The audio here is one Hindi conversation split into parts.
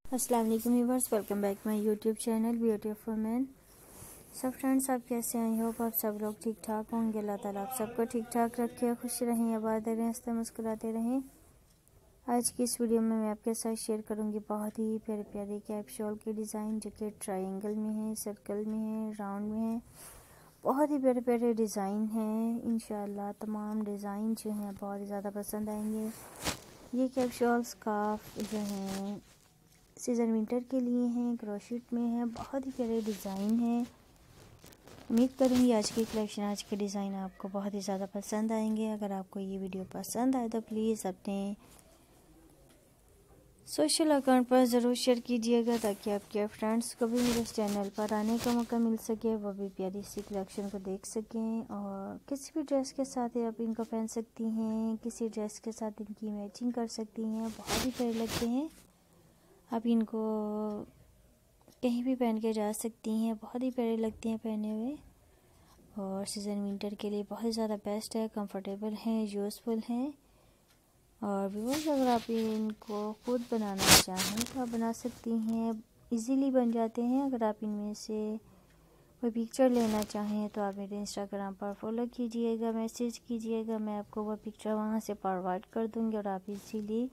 अस्सलाम वालेकुम viewers, welcome back my YouTube channel beauty of women. सब फ्रेंड्स, आप कैसे हैं? आई होप आप सब लोग ठीक ठाक होंगे। अल्लाह ताला आप सबको ठीक ठाक रखे, खुश रहें, आबाद रहें, हंसते मुस्कुराते रहें। आज की इस वीडियो में मैं आपके साथ शेयर करूंगी बहुत ही प्यारे प्यारे कैप्सूल के डिज़ाइन, जो कि ट्रायंगल में है, सर्कल में है, राउंड में है। बहुत ही प्यारे प्यारे डिज़ाइन हैं। इंशाल्लाह तमाम डिज़ाइन जो हैं बहुत ही ज़्यादा पसंद आएंगे। ये कैप्सूल्स काफ जो हैं सीज़न विंटर के लिए हैं, क्रोशेट में है, बहुत ही प्यारे डिज़ाइन हैं। उम्मीद करूँगी आज की कलेक्शन, आज के डिज़ाइन आपको बहुत ही ज़्यादा पसंद आएंगे। अगर आपको ये वीडियो पसंद आए तो प्लीज़ अपने सोशल अकाउंट पर ज़रूर शेयर कीजिएगा, ताकि आपके फ्रेंड्स को भी मेरे चैनल पर आने का मौका मिल सके, वो भी प्यारी सी कलेक्शन को देख सकें। और किसी भी ड्रेस के साथ आप इनको पहन सकती हैं, किसी ड्रेस के साथ इनकी मैचिंग कर सकती हैं, बहुत ही प्यारे लगते हैं। आप इनको कहीं भी पहन के जा सकती हैं, बहुत ही प्यारे लगते हैं पहने हुए। और सीज़न विंटर के लिए बहुत ही ज़्यादा बेस्ट है, कंफर्टेबल हैं, यूज़फुल हैं। और व्यूअर्स, अगर आप इनको खुद बनाना चाहें तो आप बना सकती हैं, इजीली बन जाते हैं। अगर आप इनमें से कोई पिक्चर लेना चाहें तो आप मेरे इंस्टाग्राम पर फॉलो कीजिएगा, मैसेज कीजिएगा, मैं आपको वह पिक्चर वहाँ से फॉरवर्ड कर दूँगी और आप इजीली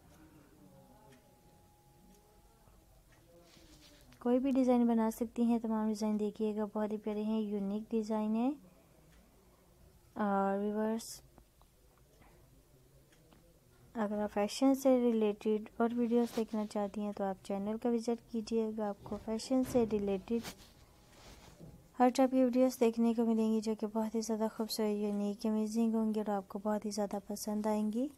कोई भी डिज़ाइन बना सकती हैं। तमाम डिज़ाइन देखिएगा, बहुत ही प्यारे हैं, यूनिक डिज़ाइन है। और व्यूअर्स, अगर आप फैशन से रिलेटेड और वीडियोस देखना चाहती हैं तो आप चैनल का विज़िट कीजिएगा। आपको फैशन से रिलेटेड हर टाइप की वीडियोस देखने को मिलेंगी, जो कि बहुत ही ज़्यादा खूबसूरत, यूनिक, अमेजिंग होंगी और आपको बहुत ही ज़्यादा पसंद आएंगी।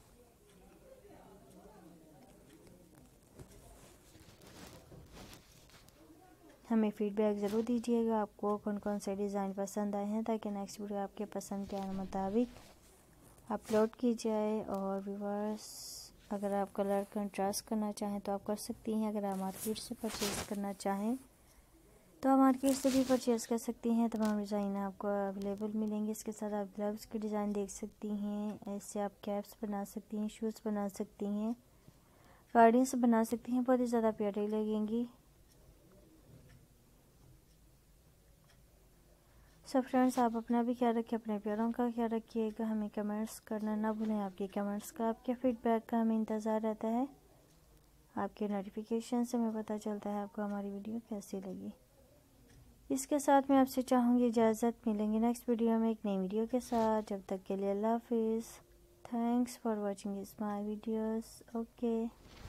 हमें फीडबैक ज़रूर दीजिएगा, आपको कौन कौन से डिज़ाइन पसंद आए हैं, ताकि नेक्स्ट वीडियो आपके पसंद के मुताबिक अपलोड की जाए। और व्यूअर्स, अगर आप कलर कंट्रास्ट करना चाहें तो आप कर सकती हैं। अगर आप मार्केट से परचेज़ करना चाहें तो आप मार्केट से भी परचेज़ कर सकती हैं। तमाम डिज़ाइन आपको अवेलेबल मिलेंगे। इसके साथ आप ग्लव्स के डिज़ाइन देख सकती हैं। ऐसे आप कैप्स बना सकती हैं, शूज़ बना सकती हैं, गार्डियंस बना सकती हैं, बहुत ही ज़्यादा प्यारी लगेंगी। सब फ्रेंड्स, आप अपना भी ख्याल रखिए, अपने प्यारों का ख्याल रखिएगा। हमें कमेंट्स करना ना भूलें। आपके कमेंट्स का, आपके फीडबैक का हमें इंतज़ार रहता है। आपके नोटिफिकेशन से हमें पता चलता है आपको हमारी वीडियो कैसी लगी। इसके साथ मैं आपसे चाहूँगी इजाज़त, मिलेंगे नेक्स्ट वीडियो में एक नई वीडियो के साथ। जब तक के लिए अल्लाह हाफिज़। Thanks for watching my videos. Okay.